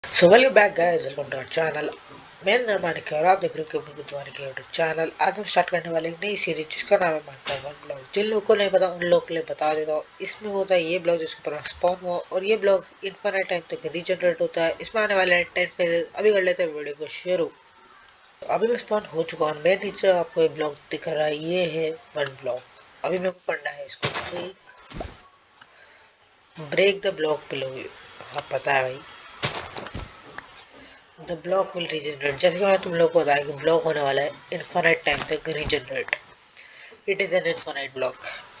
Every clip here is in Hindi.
So welcome back guys, welcome to our channel। मेरा नाम मानिक है और आप देख रहे हो कि तुम्हारे के यूट्यूब चैनल। आज हम स्टार्ट करने वाले एक नई सीरीज जिसका नाम है माइनक्राफ्ट वन ब्लॉग। जिन लोगों को नहीं पता उन लोगों के लिए बता देता हूँ। इसमें होता है ये ब्लॉग जिसके ऊपर स्पॉन हुआ और ये ब्लॉग इनफाइनाइट टाइम तक रीजनरेट होता है। इसमें आने वाले 10 फेजेस अभी कर लेते हैं वीडियो को शुरू। अभी मैं स्पॉन हो चुका हूँ। मेरे नीचे आपको ये ब्लॉग दिख रहा है, ये है वन ब्लॉग। अभी मेरे को करना है इसको ब्रेक द ब्लॉक बिलो। हाँ पता है भाई, द ब्लॉक विल रीजनरेट। जैसे कि मैं तुम लोग को बताया कि ब्लॉक होने वाला है इनफाइनाइट टाइम तक regenerate. It is an infinite block.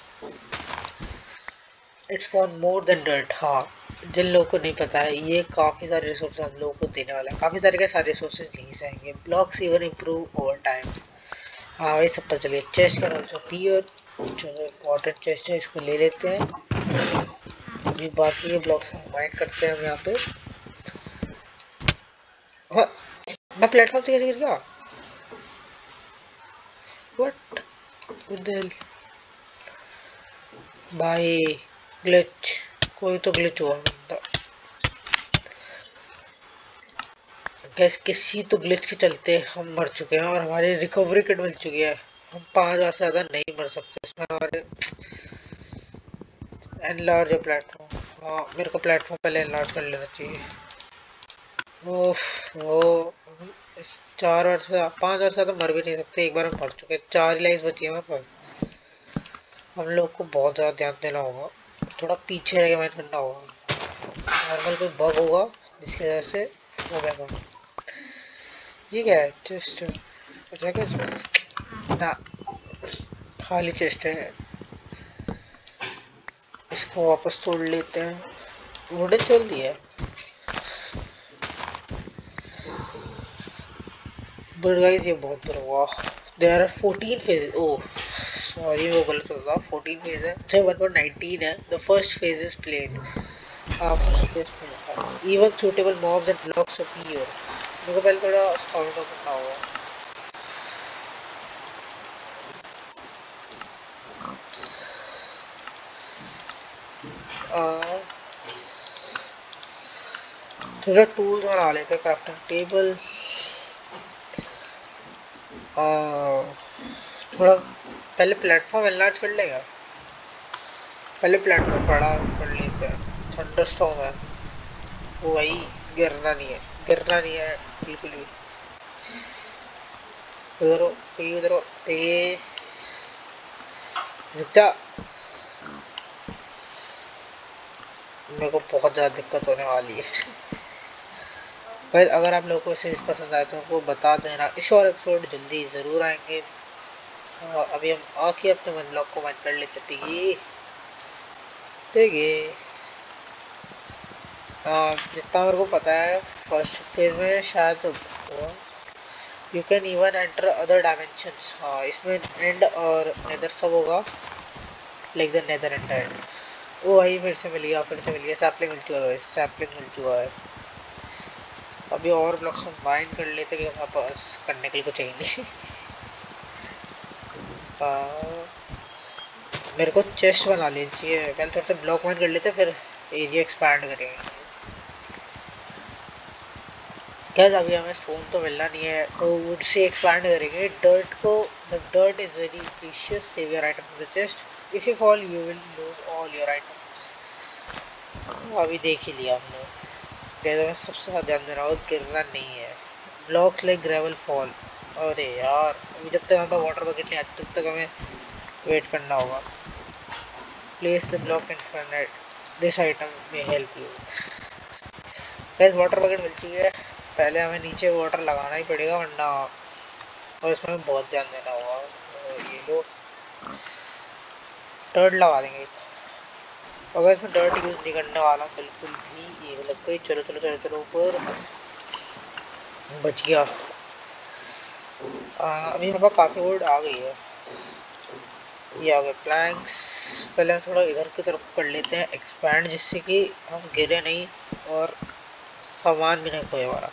It's for more than dirt. हाँ, जिन लोगों को नहीं पता है ये काफ़ी सारे रिसोर्स हम लोगों को देने वाला है। काफ़ी सारे के सारे रिसोर्सेज यहीं से आएंगे। Blocks even improve over time. हाँ वही सब पता चलिए। चेस्ट का ऑल्सो पियर जो इम्पोर्टेंट चेस्ट है, इसको ले लेते हैं। अभी बाकी के ब्लॉक्स हम माइंड करते हैं हम यहाँ पे। हाँ, मैं प्लेटफॉर्म से कैसे गिर गया? व्हाट द हेल भाई? ग्लिच, कोई तो ग्लिच हुआ बंदा। गैस किसी तो ग्लिच के चलते हम मर चुके हैं और हमारी रिकवरी किट मिल चुकी है। हम 5 बार से ज़्यादा नहीं मर सकते इसमें। हमारे एनलार्ज प्लेटफॉर्म। हाँ मेरे को प्लेटफॉर्म पहले एनलार्ज कर लेना चाहिए। ओफ वो इस 4 बार से 5 बार से ज़्यादा मर भी नहीं सकते। एक बार हम मर चुके हैं। 4 ही लाइफ बची है हमारे पास। हम लोग को बहुत ज़्यादा ध्यान देना होगा। थोड़ा पीछे रह के मैच करना होगा। नॉर्मल कोई बग होगा जिसकी वजह से हो गया था। ये क्या है? चेस्ट कुछ है क्या इसमें? ना, खाली चेस्ट है। इसको वापस तोड़ लेते हैं। वुडन चल दिया है बट गाइस ये बहुत बुरा हुआ। There are 14 phases. Oh sorry, वो गलत होता। 14 फेज है जब 1.19 है। The first phase is plain. First phase plain. Even suitable mobs and blocks appear. मेरे को पहले थोड़ा साउंड ऑफ करना होगा। थोड़ा टूल्स बना लेते हैं। Crafting table. थोड़ा पहले प्लेटफॉर्म एनलार्ज कर लेगा। पहले प्लेटफॉर्म बड़ा कर लेते हैं। थंडरस्टॉर्म है वो भाई, गिरना नहीं है, गिरना नहीं है बिल्कुल भी। उधर उधर ये जा। मेरे को बहुत ज़्यादा दिक्कत होने वाली है भाई। अगर आप लोगों को सीरीज पसंद आए तो उनको बता देना। इस और एपिसोड जल्दी ज़रूर आएंगे। अभी हम आके अपने वन ब्लॉक को बंद कर लेते। ठीक है। जितना मेरे को पता है फर्स्ट फेज में शायद you can even enter other dimensions. हाँ इसमें एंड और नेदर सब होगा। Like the Nether and End. ओ भाई फिर से मिल गया, फिर से मिल गया। सैपलिंग मिल चुका है, सैपलिंग मिल चुका है। अभी और ब्लॉक्स हम बाइंड कर लेते कि हमारे पास करने के लिए कुछ चाहिए। मेरे को चेस्ट बना लेनी चाहिए। पहले थोड़ा सा ब्लॉक बाइंड कर लेते फिर एरिया एक्सपैंड करेंगे। क्या अभी हमें स्टोन तो मिलना नहीं है तो वुड से एक्सपैंड करेंगे डर्ट को। The dirt is very precious. Save your item from the chest. If you fall you will lose all your items. अभी देख ही लिया हमने। कैसे में सबसे ज़्यादा ध्यान देना होगा गिरना नहीं है। Blocks like gravel fall. अरे यार अभी जब तक हमारे वाटर बकेट नहीं आती तब तक हमें वेट करना होगा। Place the block in front. This item may help you. Guys water bucket मिल चुकी है। पहले हमें नीचे वाटर लगाना ही पड़ेगा वरना, और इसमें बहुत ध्यान देना होगा। ये लो डर्ट लगा देंगे। अगर इसमें डर्ट यूज़ नहीं करने वाला बिल्कुल भी। ये लग गई। चलो चलो चलो चलो ऊपर। बच गया। अभी हमारे पास काफ़ी वुड आ गई है। ये आ गए प्लैंक्स। पहले हम थोड़ा इधर की तरफ कर लेते हैं एक्सपैंड, जिससे कि हम गिरे नहीं और सामान भी नहीं खोए हमारा।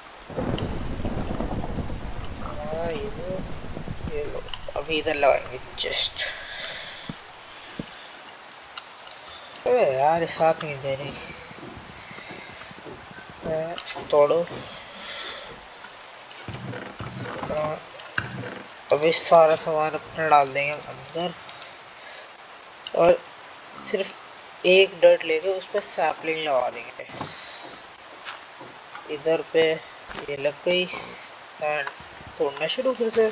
ये लो अभी इधर लगाएंगे जस्ट। अरे यार साथ नहीं दे रही। तोड़ो। अभी सारा सामान अपना डाल देंगे अंदर और सिर्फ एक डर्ट लेके उस पर सैपलिंग लगा देंगे। इधर पे ये लग गई एंड तोड़ना शुरू फिर से।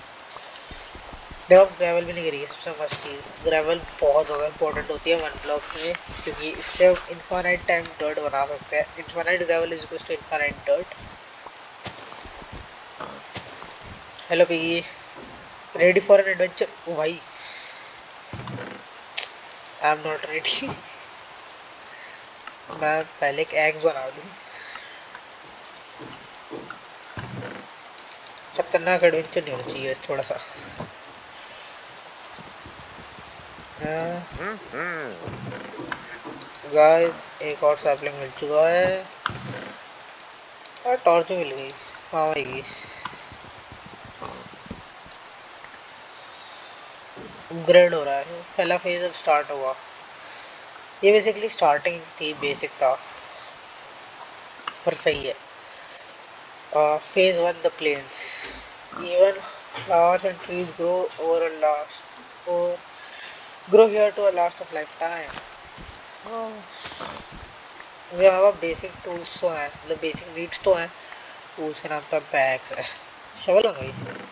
देखो ग्रेवल भी नहीं गिरी, सबसे मस्त चीज़ ग्रेवल बहुत ज़्यादा इंपॉर्टेंट होती है वन ब्लॉक में, क्योंकि इससे हम इनफाइनाइट टाइम डर्ट बना सकते हैं। Infinite gravel is equals to infinite dirt. Hello piggy, ready for an adventure? ओ भाई आई एम नॉट रेडी। मैं पहले एक एग्स बना दूँ। खतरनाक एडवेंचर नहीं होना चाहिए थोड़ा सा। गाइस एक और सैपलिंग मिल चुका है और टॉर्च भी मिल गई। हाँ भाई अपग्रेड हो रहा है, पहला फेज अब स्टार्ट हुआ। ये बेसिकली स्टार्टिंग थी, बेसिक था पर सही है। Phase one the plains, even flowers and trees grow over a last or grow here to a last of lifetime. मुझे हमारा बेसिक टूल्स तो हैं, मतलब बेसिक नीड्स तो हैं। टूल्स के नाम पर बैग्स है, शवल हो गई।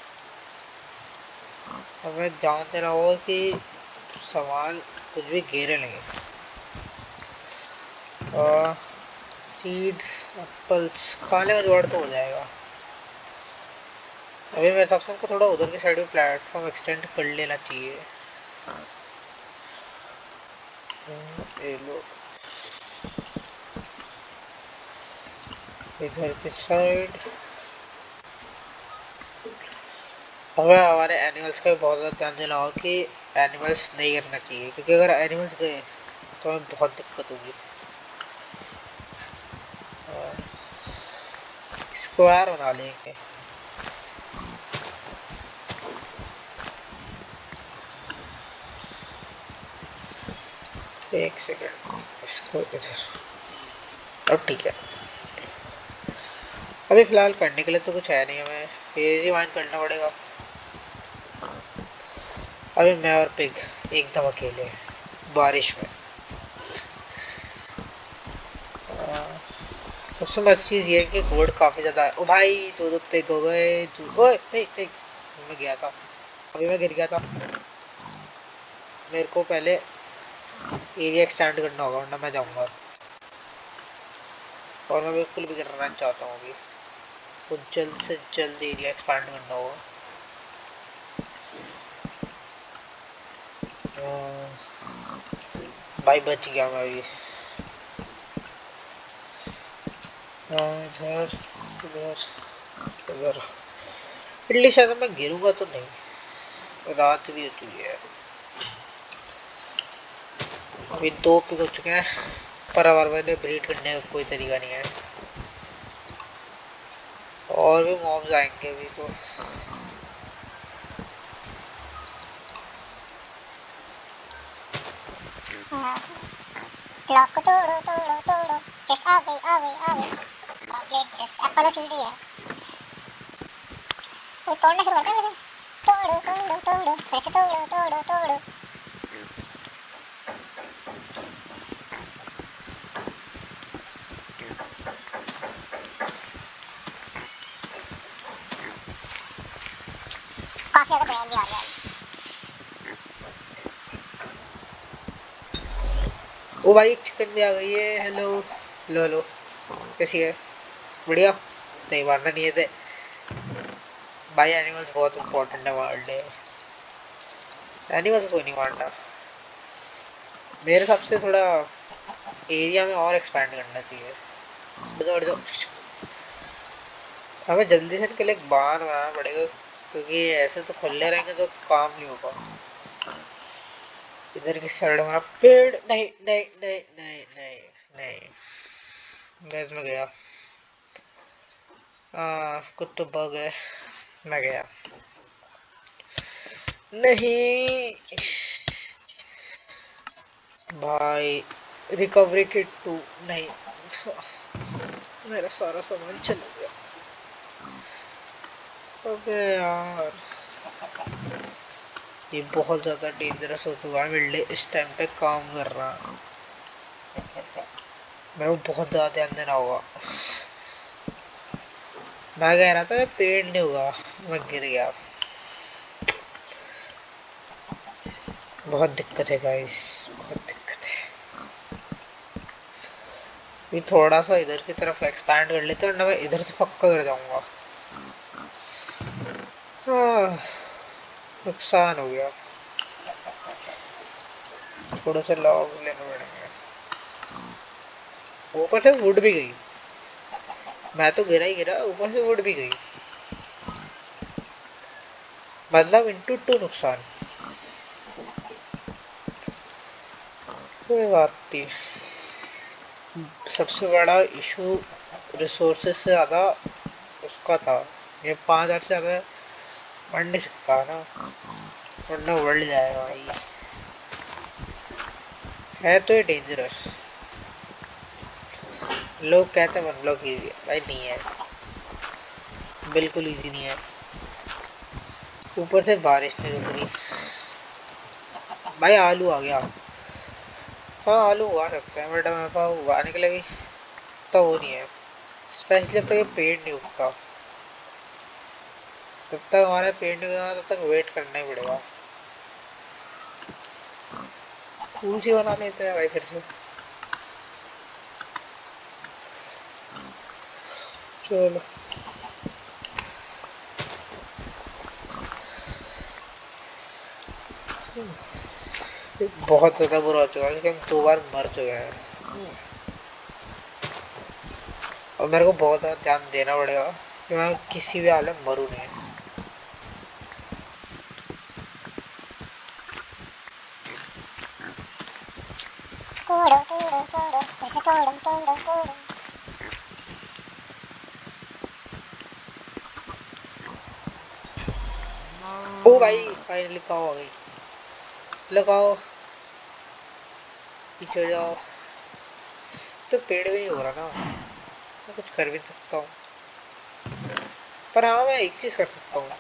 हमें ध्यान देना होगा कि सामान कुछ भी घेरे नहीं। सीड्स एप्पल्स खाने का जुगाड़ तो हो जाएगा। अभी मेरे हिसाब से हमको थोड़ा उधर की साइड में प्लेटफॉर्म एक्सटेंड कर लेना चाहिए। ये लो इधर की साइड। हमें हमारे एनिमल्स का बहुत ज़्यादा ध्यान देना होगा कि एनिमल्स नहीं करना चाहिए, क्योंकि अगर एनिमल्स गए तो हमें बहुत दिक्कत होगी। स्क्वायर बना लेंगे। एक सेकेंड, इसको इधर। अब ठीक है। अभी फ़िलहाल करने के लिए तो कुछ है नहीं, हमें फेज ही माइंड करना पड़ेगा। अभी मैं और पिग एकदम अकेले बारिश में। सबसे मस्त चीज़ ये है कि वुड काफ़ी ज़्यादा है। ओ भाई दो पिग हो गए। ओए नहीं, मैं गया था, अभी मैं गिर गया था। मेरे को पहले एरिया एक्सटेंड करना होगा वरना मैं जाऊंगा, और मैं बिल्कुल भी करना चाहता हूँ अभी। तो जल्द से जल्द एरिया एक्सपेंड करना होगा। भाई बच गया मैं अभी। इधर इधर इधर। इडली शायद मैं गिरूंगा तो नहीं, रात भी हो चुकी है। अभी दो पिक हो चुके हैं, पर अब मैंने ब्रीड करने का कोई तरीका नहीं है। और भी मॉब्स आएंगे अभी तो। ब्लॉक को तोड़ो तोड़ो तोड़ो। चेस्ट आ गई आ गई आ गई। कंप्लीट चेस्ट, एप्पल और सीढ़ी है। वो तोड़ना शुरू करते हैं। तोड़ो तोड़ो तोड़ो, फिर से तोड़ो तोड़ो तोड़ो। काफी ज़्यादा ग्रैंड भी आ रहा है। ओ भाई एक चिकन भी आ गई है। हेलो लो लो, कैसी है? बढ़िया। नहीं मारना नहीं है थे भाई, एनिमल्स बहुत इंपॉर्टेंट है वर्ल्ड है। एनिमल्स को नहीं मारना। मेरे हिसाब से थोड़ा एरिया में और एक्सपैंड करना चाहिए। हमें जल्दी से इनके लिए एक बांध बनाना पड़ेगा, क्योंकि ऐसे तो खुले रहेंगे तो काम नहीं होगा। इधर की साइड हमारा पेड़ नहीं नहीं नहीं नहीं नहीं नहीं, मैं इसमें गया। कुछ तो बग है, मैं गया नहीं भाई। रिकवरी किट 2 नहीं मेरा सारा सामान चला गया। अबे यार ये बहुत ज़्यादा डेंजरस हो चुका है मेरे लिए इस टाइम पे काम कर रहा। मेरे को बहुत ज़्यादा ध्यान देना होगा। मैं कह रहा था मैं पेड़ नहीं हुआ, मैं गिर गया। बहुत दिक्कत है गाइस, बहुत दिक्कत है। ये थोड़ा सा इधर की तरफ एक्सपैंड कर लेते हैं, वरना मैं इधर से पक्का गिर जाऊंगा। नुकसान हो गया। थोड़ा सा लॉग लेने पड़ेंगे। ऊपर से वुड भी गई, मैं तो गिरा ही गिरा, ऊपर से वुड भी गई, मतलब इंटू टू नुकसान। कोई बात नहीं। सबसे बड़ा इशू रिसोर्सेज से ज़्यादा उसका था। ये 5000 से ज़्यादा बढ़ नहीं सकता ना, वरना बढ़ जाएगा भाई। है तो ये डेंजरस। लोग कहते हैं वन ब्लॉक इजी है, भाई नहीं है, बिल्कुल इजी नहीं है। ऊपर से बारिश नहीं रुक रही। भाई आलू आ गया। हाँ आलू उगा सकते हैं, बट मेरे पास उगाने के लिए भी तो वो नहीं है। स्पेशली जब तक ये पेड़ नहीं उगता, जब तक हमारा पेड़ नहीं उगेगा तब तक वेट करना ही पड़ेगा। ऊँची बना लेते हैं भाई फिर से। चलो बहुत ज़्यादा बुरा हो चुका है क्योंकि हम 2 बार मर चुके हैं और मेरे को बहुत ज़्यादा ध्यान देना पड़ेगा कि मैं किसी भी हाल में मरूँ नहीं। तोड़ो तोड़ो तोड़ो, फिर से तोड़ो तोड़ो तोड़ो। ओ भाई फाइनली काओ आ गई। लगाओ, पीछे हो जाओ। तो पेड़ भी नहीं हो रहा ना, मैं कुछ कर भी सकता हूँ। पर हाँ मैं एक चीज़ कर सकता हूँ।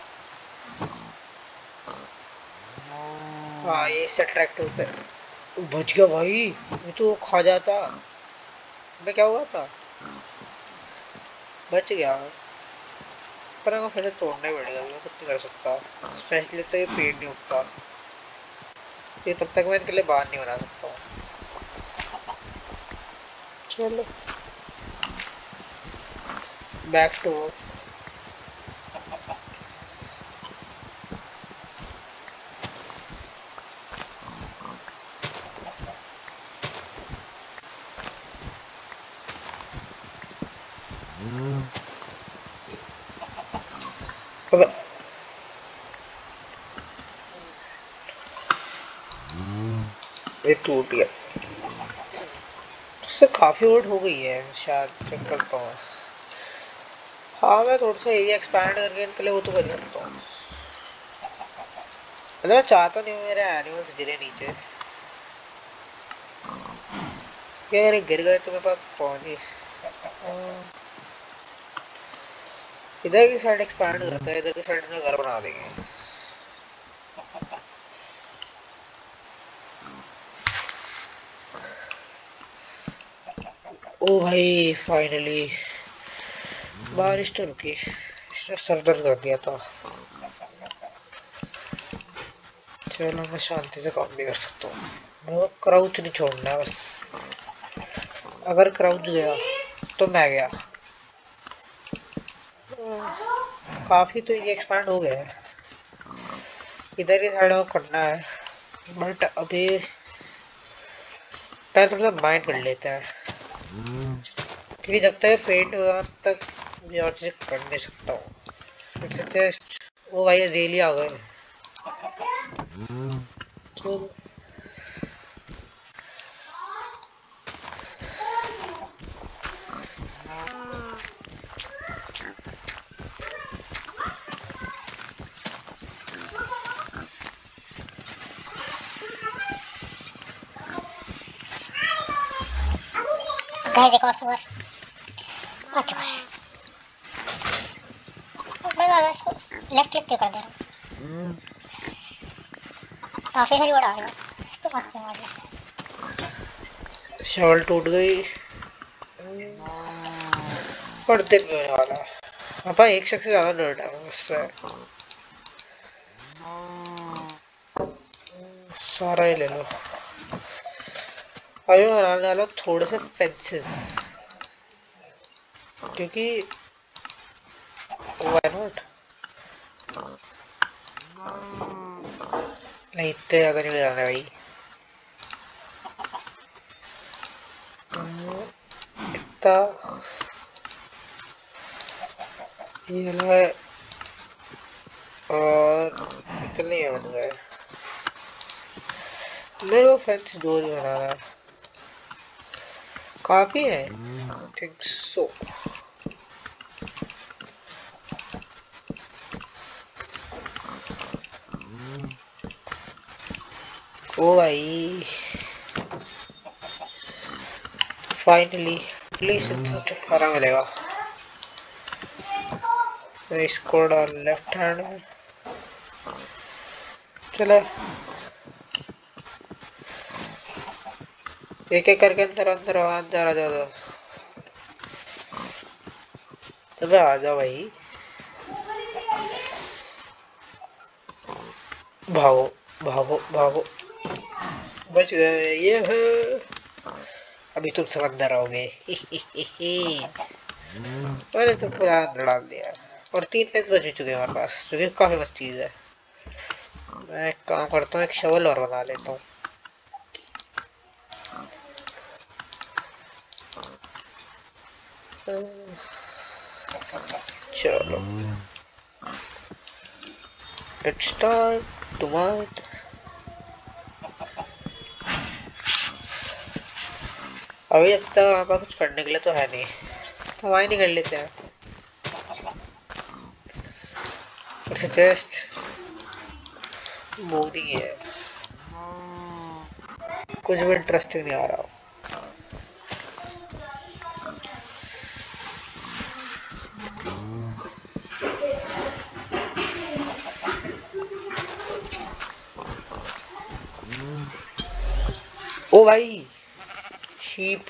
हाँ ये इससे अट्रैक्ट होता है। बच गया भाई, ये तो खा जाता। मैं क्या हुआ था, बच गया। पर मेरे को फिर से तोड़ना ही पड़ेगा, मैं कुछ नहीं कर सकता। स्पेशली तो ये पेड़ नहीं उगता, तो तब तक मैं इनके लिए बाहर नहीं बना सकता हूँ। चलो बैक टू वर्क। ये टूट गया, उससे काफ़ी वोट हो गई है शायद, चेक करता हूँ। हाँ मैं थोड़ा सा एरिया एक्सपैंड करके इनके लिए वो तो कर सकता हूँ। मतलब मैं चाहता नहीं हूँ मेरे एनिमल्स गिरे नीचे, कि अगर ये गिर गए तो मेरे पास पहुँच ही। इधर की साइड एक्सपैंड करता है, इधर की साइड में घर बना देंगे। ओ भाई फाइनली बारिश तो रुकी, इससे सर दर्द कर दिया था। चलो मैं शांति से काम भी कर सकता हूँ। मेरे को क्राउच नहीं छोड़ना है बस, अगर क्राउच गया तो मैं गया। काफ़ी तो ये एक्सपैंड हो गया है, इधर की साइड में करना है, बट अभी पहले थोड़ा सा माइंड कर लेते हैं क्योंकि जब तक पेंट हुआ तब तक मुझे और चीज़ कर नहीं सकता हूँ। फिर से टेस्ट। वो भाई अजेली आ गए। चलो गाइस एक और सुअर। आ चुका है। मैं बार इसको लेफ्ट क्लिक क्यों कर दे रहा हूँ? काफ़ी सारी बड़ा आ गया इसको मस्त से मार लिया। शवल टूट गई और दिन में होने वाला है। पापा एक शख्स से ज़्यादा डर्ट है उससे सारा ही ले लो। अभी बनाने वाला थोड़े से फेंसेस क्योंकि व्हाई नॉट नहीं इतने ज़्यादा नहीं बनाने भाई। इतना ये है और इतने ही बन गए। मेरे को फेंस दो ही बनाना है काफी है आई थिंक सो। ओ भाई फाइनली प्लीज इतना छुटकारा मिलेगा। मैं इसको डाल लेफ्ट हैंड में चलो एक एक करके अंदर अंदर अंदर आ जाओ। तबे आ जाओ भाई भागो भागो भागो बच गए ये है। अभी तुम समंदर आओगे मैंने तो पूरा अंदर डाल दिया और 3 पेंस बच भी चुके हैं हमारे पास जो कि काफी मस्त चीज है। मैं एक काम करता हूँ एक शवल और बना लेता हूँ। चलो लेट्स स्टार्ट टू माइट। अभी अब तक हमारे पास कुछ करने के लिए तो है नहीं तो वहीं नहीं कर लेते हैं। और सजेस्ट बोरिंग है कुछ भी इंटरेस्टिंग नहीं आ रहा। ओ भाई शीप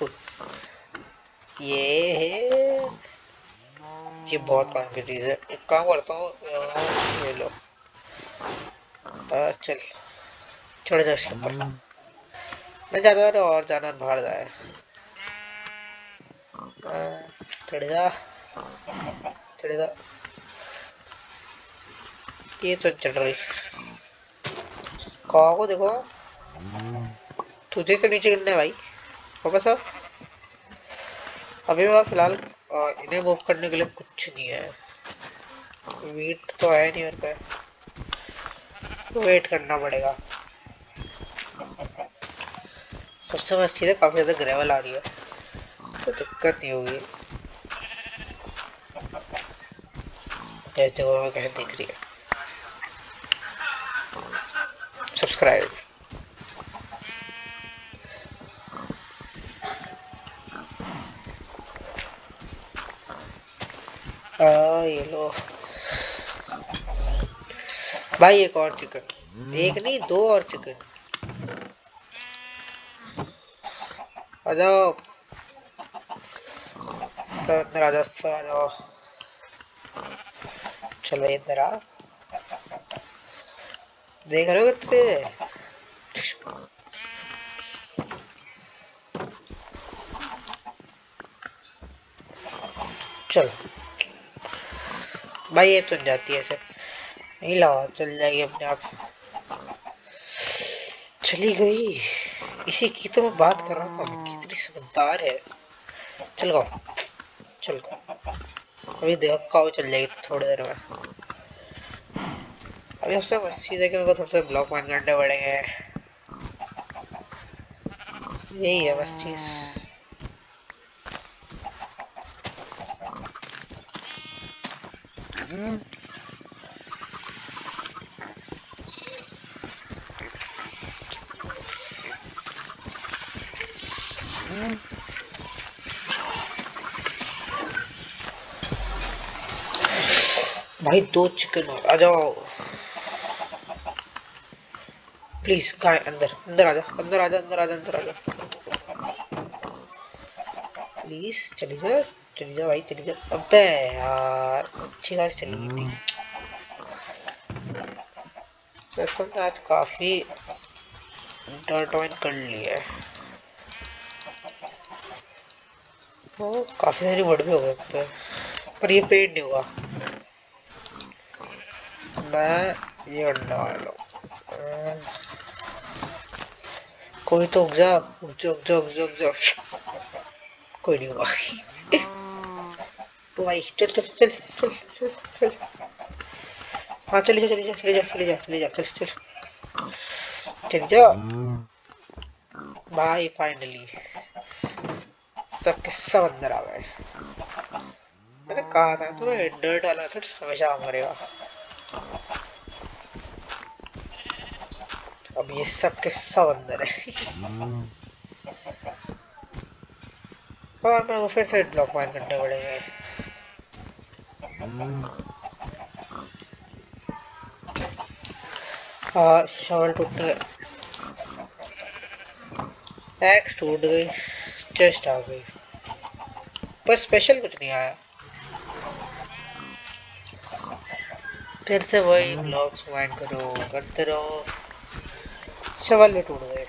ये है ये बहुत काम की चीज है। एक काम करता हूँ ये लो चल चढ़ जा इसके ऊपर। मैं ज्यादा और जाना बाहर जाए चढ़ जा चढ़ जा। ये तो चढ़ रही कहाँ को देखो तुझे के नीचे गिरना है भाई वापस साहब। अभी मैं फिलहाल इन्हें मूव करने के लिए कुछ नहीं है। वीट तो है नहीं मेरे पे वेट करना पड़ेगा। सबसे मस्त चीज़ है काफ़ी ज़्यादा ग्रेवल आ रही है तो दिक्कत नहीं होगी। देखो हमें कैसे दिख रही है सब्सक्राइब। ये लो भाई एक और चिकन एक नहीं 2 और चिकन आ जाओ अंदर आ जाओ आ जाओ। चल भाई अंदर आ देख रहे हो कितने चल भाई ये तो जाती है ऐसे नहीं लाओ चल जाएगी अपने आप चली गई। इसी की तो मैं बात कर रहा था कितनी समझदार है। चल गो चल गो अभी देखो चल जाएगी थोड़ी देर में। अभी सबसे मस्त चीज़ है कि मेरे को थोड़ा सा ब्लॉक मान करने पड़ेंगे यही है बस चीज़। भाई 2 चिकन और आ जाओ प्लीज। कहाँ है? अंदर अंदर आजा अंदर आजा अंदर आजा अंदर आजा प्लीज। चली जा भाई चली जा। अबे यार अच्छी खासी चली गई थी। असल में आज काफी डर्ट वाइन कर लिया है। वो काफी सारी वर्ड भी हो गए पे। पर ये पेड नहीं होगा। मैं ये अंडा वाला कोई तो उग जा उग जा उग जा उग जा उग जा। कोई नहीं होगा। तो भाई चल चल चल चल चल चल। हाँ चली जा चली जा चली जा चली जा चली जा चल चल चली जा भाई। फाइनली सब के सब अंदर आ गए। मैंने कहा था तुम्हें डर्ट वाला था हमेशा काम करेगा। अब ये सब के सब अंदर है। और मेरे को फिर से ब्लॉक माइन करने पड़ेंगे। हाँ शवल टूट गए। एक्स टूट गई। चेस्ट आ गई। पर स्पेशल कुछ नहीं आया। फिर से वही ब्लॉक्स माइन करो करते रहो। शवल भी टूट गए।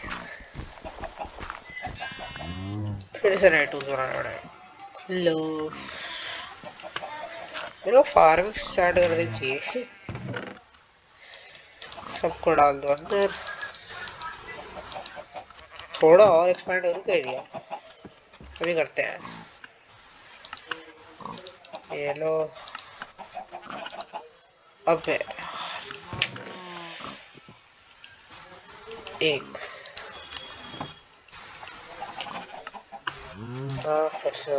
फिर से नए टूल्स बनाने पड़े। हेलो मेरे को फार्मिंग स्टार्ट कर देनी चाहिए। सबको डाल दो अंदर। थोड़ा और एक्सपेंड करूँ क्या एरिया। अभी करते हैं। ये लो। अब एक फिर से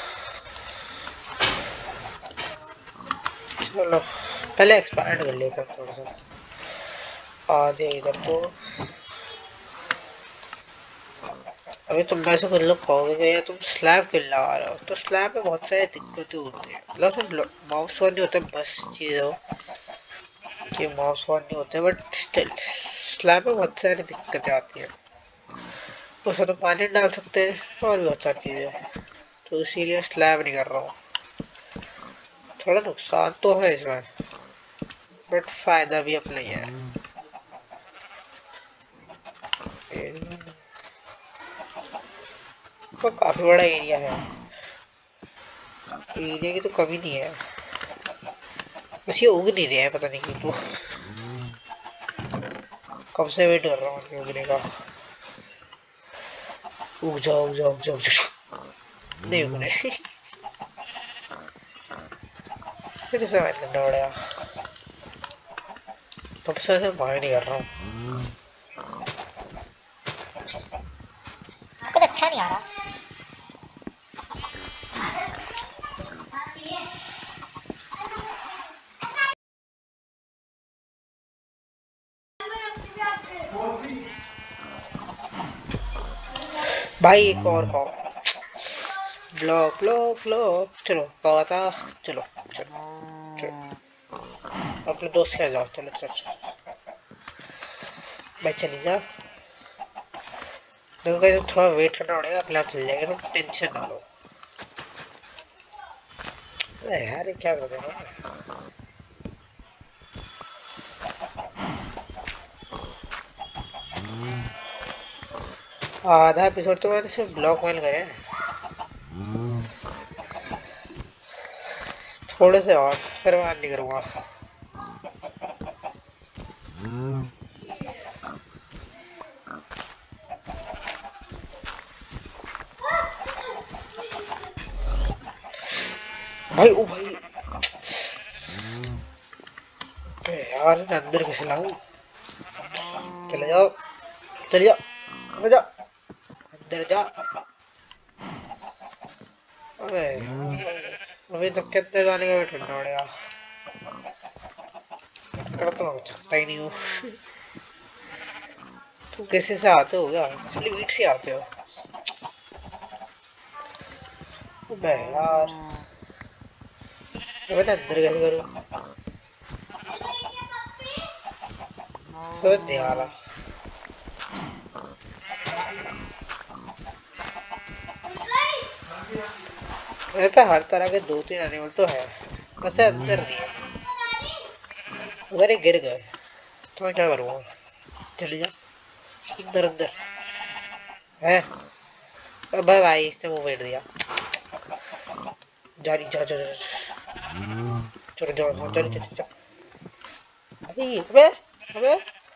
चलो पहले एक्सपेंड कर लेता हूँ थोड़ा सा। आधे इधर तो अभी तुम में से कुछ लोग कहोगे कि यार तुम स्लैब क्यों लगा रहे हो। तो स्लैब में बहुत सारी दिक्कतें होती है। मतलब माउस वन नहीं होता बस चीज़ हो कि माउस वन नहीं होते बट स्टिल स्लैब में बहुत सारी दिक्कतें आती हैं। उसमें तो पानी डाल सकते हैं और भी बहुत सारी चीज़ें। तो इसीलिए स्लैब नहीं कर रहा हूँ। थोड़ा नुकसान तो है इसमें बट फायदा भी अपना ही है। तो काफी बड़ा एरिया है। एरिया की तो कमी नहीं है। बस ये उग नहीं रहा है पता नहीं क्यों। तो कब से वेट कर रहा हूँ उगने का। उग जाओ उग जाओ उग जाओ उग जाओ। नहीं उग रहे। फिर से वेट करना पड़ेगा। तब से ऐसे माइंड नहीं कर रहा हूँ। कुछ अच्छा नहीं आ रहा। भाई एक और खाओ। ब्लॉक ब्लॉक ब्लॉक चलो कहा था। चलो चलो चलो अपने दोस्त के जाओ। चलो चलो चलो भाई चली जा। देखो कहीं थोड़ा वेट करना पड़ेगा अपने आप चल जाएगा। तुम टेंशन ना लो। अरे यार ये क्या कर रहे हो। आधा एपिसोड तो मैंने सिर्फ ब्लॉक मेल करे हैं। थोड़े से और फिर मैं नहीं करूँगा। भाई ओ भाई यार अंदर कैसे लाऊं। चले जाओ चले जाओ अंदर जा अंदर जा। अबे अभी तक कितने जाने का वेट करना पड़ेगा। कर तो मैं सकता ही नहीं हूँ। तुम कैसे से आते हो क्या। चलिए वीट से आते हो। अबे यार अबे ना अंदर कैसे करूँ? सोच दे वाला। मेरे पे हर तरह के 2-3 एनिमल तो है, वैसे अंदर नहीं है। अगर ये गिर गए तो मैं क्या करूँगा? चले जा अंदर अंदर है। अबे भाई इसने मुंह फेर दिया। जा रही जा जा जा चलो जाओ चलो चलो चलो भाई। अबे अबे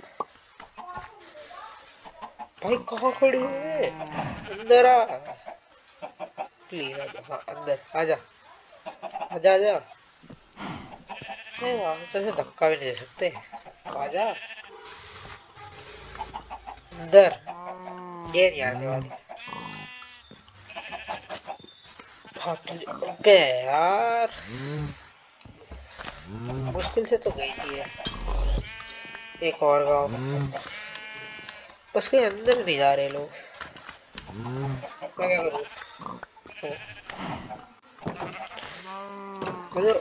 भाई कहाँ खड़ी है? अंदर आ प्लीज। हाँ अंदर आजा आजा आजा। नहीं वहां से धक्का भी नहीं दे सकते। आजा अंदर। ये नहीं आने वाली। हाँ अबे यार मुश्किल से तो गई थी ये। एक और गाँव बस कोई अंदर नहीं जा रहे लोग। मैं क्या करूँ? उधर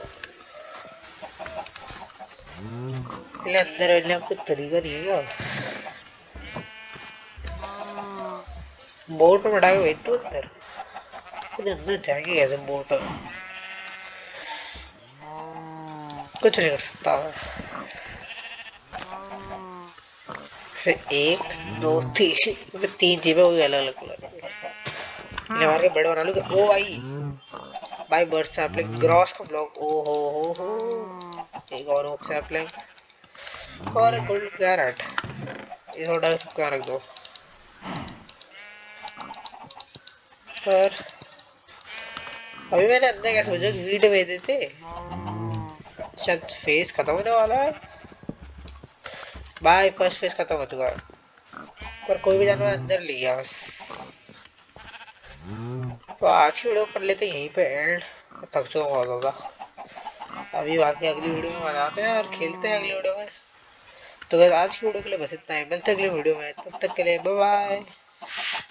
अंदर रहने का कुछ तरीका नहीं है क्या? बोट में बैठा के भेज दो अंदर। फिर अंदर जाएंगे कैसे बोट? कुछ नहीं कर सकता से। एक दो तीन तीन चीजें वो अलग अलग कलर इन्हें मार के बड़े बना लूंगा। ओ भाई भाई बर्ड सैपलिंग ग्रॉस का ब्लॉक। ओ हो एक और ओक सैपलिंग और एक गोल्ड कैरेट। ये थोड़ा सबका रख दो। पर अभी मैंने अंदर क्या सोचा कि वीडियो भेज देते, शायद फेस खत्म होने वाला है। भाई फर्स्ट फेस खत्म हो चुका है पर कोई भी जानवर अंदर ले गया बस। तो आज की वीडियो कर लेते यहीं पे एंड। थक चुका बहुत ज़्यादा। अभी बाकी अगली वीडियो में बनाते हैं और खेलते हैं अगली वीडियो में। तो आज की वीडियो के लिए बस इतना ही। मिलते हैं अगली वीडियो में, तब तक के लिए बाय बाय।